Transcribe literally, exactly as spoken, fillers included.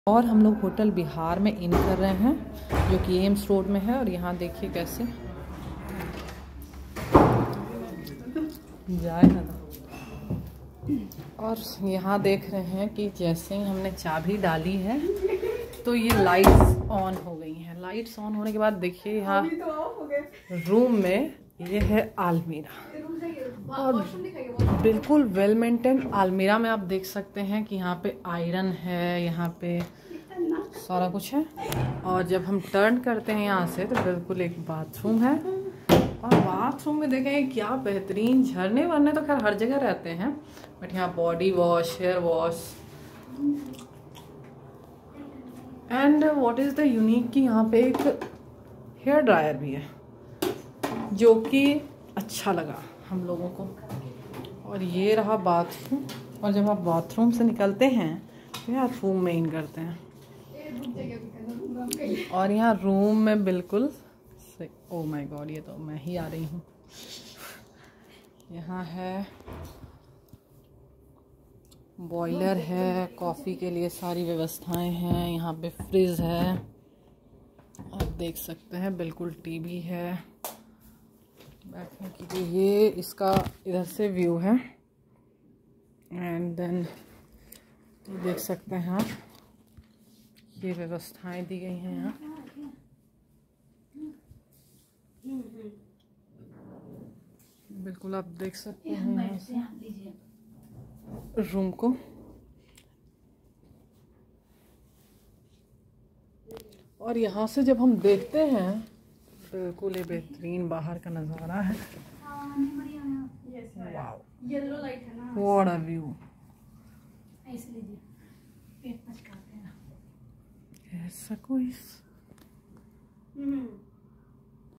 और हम लोग होटल बिहार में इन कर रहे हैं जो कि एम्स रोड में है। और यहाँ देखिए कैसे जाए ना। और यहाँ देख रहे हैं कि जैसे ही हमने चाबी डाली है तो ये लाइट्स ऑन हो गई हैं। लाइट्स ऑन होने के बाद देखिए यहाँ रूम में ये है अलमीरा और बिल्कुल वेल मेंटेन अलमीरा में आप देख सकते हैं कि यहाँ पे आयरन है, यहाँ पे सारा कुछ है। और जब हम टर्न करते हैं यहाँ से तो बिल्कुल एक बाथरूम है। और बाथरूम में देखें क्या बेहतरीन झरने वरने तो खैर हर जगह रहते हैं, बट यहाँ body wash, hair wash and what is the unique कि यहाँ पे एक हेयर ड्रायर भी है जो कि अच्छा लगा हम लोगों को। और ये रहा बाथरूम। और जब आप बाथरूम से निकलते हैं तो यहाँ रूम में इन करते हैं। और यहाँ रूम में बिल्कुल ओ माय गॉड, ये तो मैं ही आ रही हूँ। यहाँ है बॉयलर है, कॉफ़ी के लिए सारी व्यवस्थाएं हैं। यहाँ पे फ्रिज है, आप देख सकते हैं। बिल्कुल टीवी है बैठने के लिए। ये इसका इधर से व्यू है। एंड देन देख सकते हैं आप, ये व्यवस्थाएं दी गई हैं यहाँ। बिल्कुल आप देख सकते हैं रूम को। और यहाँ से जब हम देखते हैं बिल्कुल ये बेहतरीन बाहर का नज़ारा है। वाओ, येलो लाइट है ना, व्हाट अ व्यू। ऐसा कोई